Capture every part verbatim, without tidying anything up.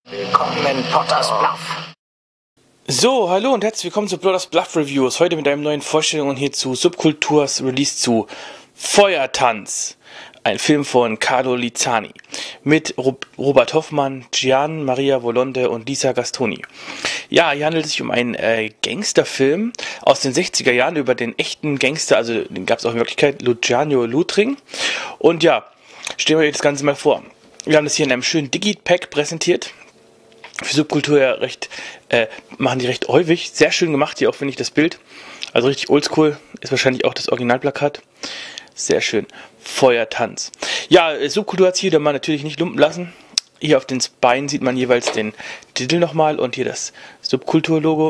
Willkommen in Potters Bluff. So, hallo und herzlich willkommen zu Potters Bluff Reviews. Heute mit einem neuen Vorstellung hier zu Subkulturs Release zu Feuertanz. Ein Film von Carlo Lizzani. Mit Robert Hoffmann, Gian Maria Volonte und Lisa Gastoni. Ja, hier handelt es sich um einen äh, Gangsterfilm aus den sechziger Jahren über den echten Gangster, also den gab es auch in Wirklichkeit, Luciano Lutring. Und ja, stellen wir euch das Ganze mal vor. Wir haben das hier in einem schönen Digipack präsentiert. Für Subkultur ja recht, äh, machen die recht häufig. Sehr schön gemacht hier auch, finde ich, das Bild. Also richtig oldschool. Ist wahrscheinlich auch das Originalplakat. Sehr schön. Feuertanz. Ja, Subkultur hat es hier dann mal natürlich nicht lumpen lassen. Hier auf den Beinen sieht man jeweils den Titel nochmal und hier das Subkultur-Logo.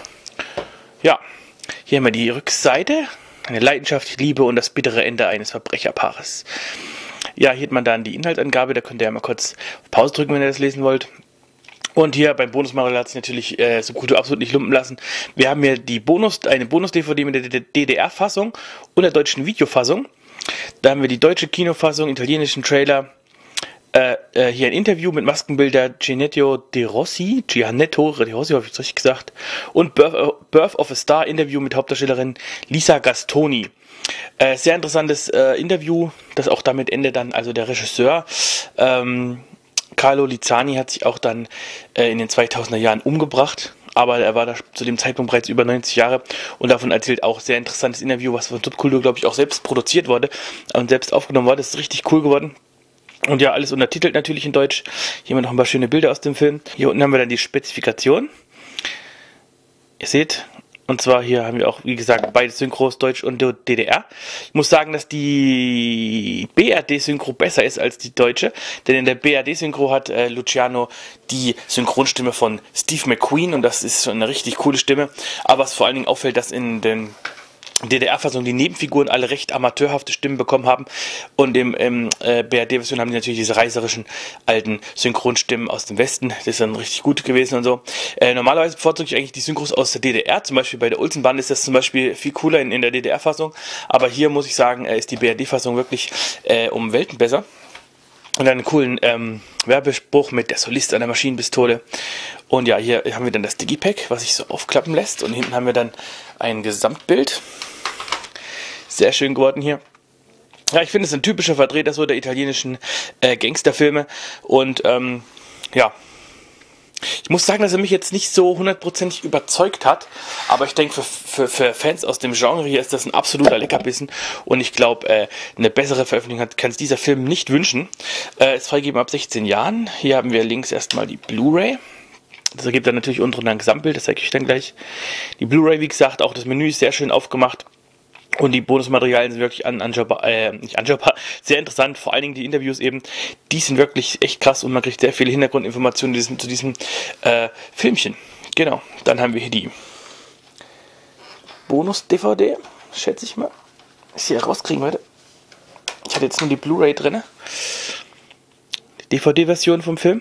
Ja, hier haben wir die Rückseite. Eine Leidenschaft, Liebe und das bittere Ende eines Verbrecherpaares. Ja, hier hat man dann die Inhaltsangabe. Da könnt ihr ja mal kurz auf Pause drücken, wenn ihr das lesen wollt. Und hier beim Bonusmaterial hat sich natürlich äh, Subkultur absolut nicht lumpen lassen. Wir haben hier die Bonus, eine Bonus-D V D mit der D D R-Fassung und der deutschen Videofassung. Da haben wir die deutsche Kinofassung, italienischen Trailer. Äh, äh, hier ein Interview mit Maskenbilder Gianetto De Rossi, Gianetto De Rossi, habe ich es richtig gesagt. Und Birth, Birth of a Star, Interview mit Hauptdarstellerin Lisa Gastoni. Äh, sehr interessantes äh, Interview, das auch damit endet dann, also der Regisseur, ähm, Carlo Lizzani hat sich auch dann äh, in den zweitausender Jahren umgebracht, aber er war da zu dem Zeitpunkt bereits über neunzig Jahre und davon erzählt auch sehr interessantes Interview, was von Subkultur, glaube ich, auch selbst produziert wurde und selbst aufgenommen wurde. Das ist richtig cool geworden. Und ja, alles untertitelt natürlich in Deutsch. Hier haben wir noch ein paar schöne Bilder aus dem Film. Hier unten haben wir dann die Spezifikation. Ihr seht, und zwar hier haben wir auch, wie gesagt, beide Synchros, Deutsch und D D R. Ich muss sagen, dass die B R D-Synchro besser ist als die deutsche, denn in der B R D-Synchro hat äh, Luciano die Synchronstimme von Steve McQueen und das ist schon eine richtig coole Stimme. Aber was vor allen Dingen auffällt, dass in den D D R-Fassung die Nebenfiguren alle recht amateurhafte Stimmen bekommen haben und im, im äh, B R D-Version haben die natürlich diese reißerischen alten Synchronstimmen aus dem Westen. Das ist dann richtig gut gewesen und so. Äh, normalerweise bevorzuge ich eigentlich die Synchros aus der D D R, zum Beispiel bei der Olsenbande ist das zum Beispiel viel cooler in, in der D D R-Fassung, aber hier muss ich sagen, äh, ist die B R D-Fassung wirklich äh, um Welten besser. Und einen coolen ähm, Werbespruch mit der Solist an der Maschinenpistole. Und ja, hier haben wir dann das Digipack, was sich so aufklappen lässt. Und hinten haben wir dann ein Gesamtbild. Sehr schön geworden hier. Ja, ich finde es ein typischer Vertreter so der italienischen äh, Gangsterfilme. Und ähm, ja, ich muss sagen, dass er mich jetzt nicht so hundertprozentig überzeugt hat, aber ich denke, für, für, für Fans aus dem Genre hier ist das ein absoluter Leckerbissen und ich glaube, äh, eine bessere Veröffentlichung kann es dieser Film nicht wünschen. Äh, ist freigegeben ab sechzehn Jahren. Hier haben wir links erstmal die Blu-ray. Das ergibt dann natürlich unten ein Gesamtbild, das zeige ich dann gleich. Die Blu-ray, wie gesagt, auch das Menü ist sehr schön aufgemacht. Und die Bonusmaterialien sind wirklich an, anschaubar, äh, nicht anschaubar, sehr interessant. Vor allen Dingen die Interviews eben, die sind wirklich echt krass und man kriegt sehr viele Hintergrundinformationen zu diesem, zu diesem äh, Filmchen. Genau, dann haben wir hier die Bonus-D V D, schätze ich mal. Ist hier rauskriegen, Leute. Ich hatte jetzt nur die Blu-ray drin. Die D V D-Version vom Film.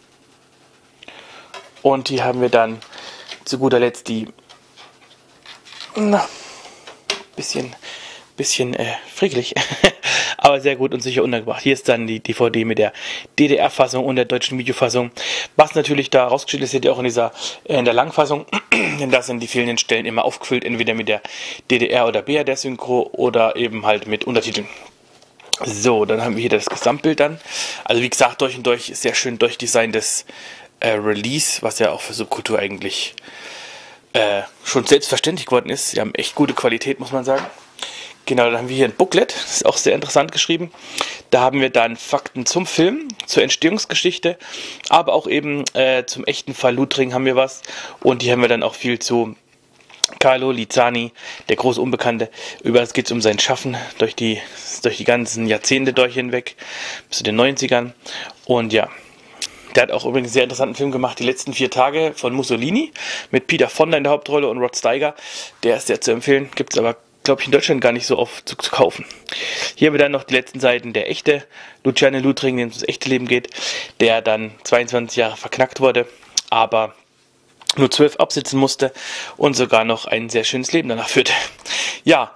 Und hier haben wir dann zu guter Letzt die... Na, bisschen, bisschen äh, frickelig, aber sehr gut und sicher untergebracht. Hier ist dann die D V D mit der D D R-Fassung und der deutschen Videofassung. Was natürlich da rausgestellt ist, seht ihr auch in dieser äh, in der Langfassung, denn da sind die fehlenden Stellen immer aufgefüllt, entweder mit der D D R oder B R D-Synchro oder eben halt mit Untertiteln. So, dann haben wir hier das Gesamtbild dann. Also wie gesagt, durch und durch sehr schön durchdesigntes äh, Release, was ja auch für Subkultur eigentlich Äh, schon selbstverständlich geworden ist. Sie haben echt gute Qualität, muss man sagen. Genau, dann haben wir hier ein Booklet, das ist auch sehr interessant geschrieben. Da haben wir dann Fakten zum Film, zur Entstehungsgeschichte, aber auch eben äh, zum echten Fall Lutring haben wir was. Und hier haben wir dann auch viel zu Carlo Lizzani, der große Unbekannte. Überall geht es um sein Schaffen durch die, durch die ganzen Jahrzehnte durch hinweg, bis zu den neunzigern. Und ja, der hat auch übrigens einen sehr interessanten Film gemacht, Die letzten vier Tage von Mussolini, mit Peter Fonda in der Hauptrolle und Rod Steiger. Der ist sehr zu empfehlen, gibt es aber, glaube ich, in Deutschland gar nicht so oft zu, zu kaufen. Hier haben wir dann noch die letzten Seiten, der echte Luciano Lutring, dem es ums echte Leben geht, der dann zweiundzwanzig Jahre verknackt wurde, aber nur zwölf absitzen musste und sogar noch ein sehr schönes Leben danach führte. Ja,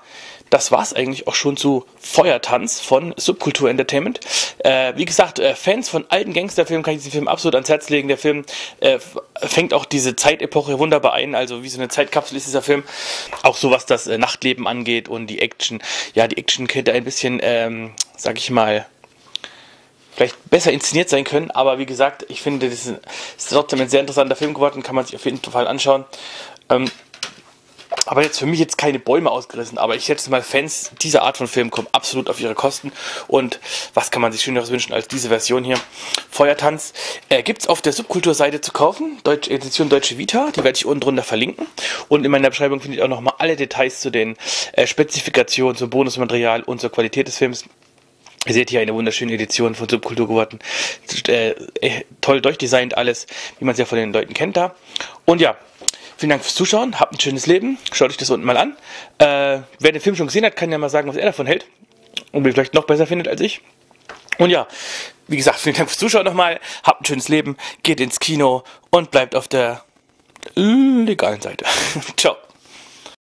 das war's eigentlich auch schon zu Feuertanz von Subkultur Entertainment. Äh, wie gesagt, äh, Fans von alten Gangsterfilmen kann ich diesen Film absolut ans Herz legen. Der Film äh, fängt auch diese Zeitepoche wunderbar ein, also wie so eine Zeitkapsel ist dieser Film. Auch so was das äh, Nachtleben angeht und die Action. Ja, die Action könnte ein bisschen, ähm, sag ich mal, vielleicht besser inszeniert sein können, aber wie gesagt, ich finde, das ist trotzdem ein sehr interessanter Film geworden, kann man sich auf jeden Fall anschauen. Ähm, aber jetzt für mich jetzt keine Bäume ausgerissen, aber ich schätze mal, Fans dieser Art von Film kommen absolut auf ihre Kosten und was kann man sich Schöneres wünschen als diese Version hier. Feuertanz äh, gibt es auf der Subkulturseite zu kaufen, Deutsche Edition Deutsche Vita, die werde ich unten drunter verlinken und in meiner Beschreibung findet ihr auch nochmal alle Details zu den äh, Spezifikationen, zum Bonusmaterial und zur Qualität des Films. Ihr seht hier eine wunderschöne Edition von Subkultur geworden. Äh, äh, toll durchdesignt alles, wie man es ja von den Leuten kennt da. Und ja, vielen Dank fürs Zuschauen. Habt ein schönes Leben. Schaut euch das unten mal an. Äh, wer den Film schon gesehen hat, kann ja mal sagen, was er davon hält. Und wie vielleicht noch besser findet als ich. Und ja, wie gesagt, vielen Dank fürs Zuschauen nochmal. Habt ein schönes Leben. Geht ins Kino und bleibt auf der legalen Seite. Ciao.